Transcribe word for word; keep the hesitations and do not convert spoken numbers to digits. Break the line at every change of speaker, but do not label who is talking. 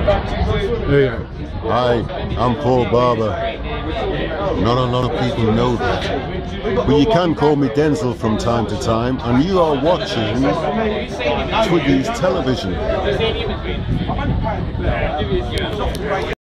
Yeah.
Hi, I'm Paul Barber. Not a lot of people know that. But you can call me Denzel from time to time, and you are watching Twiggy's Television.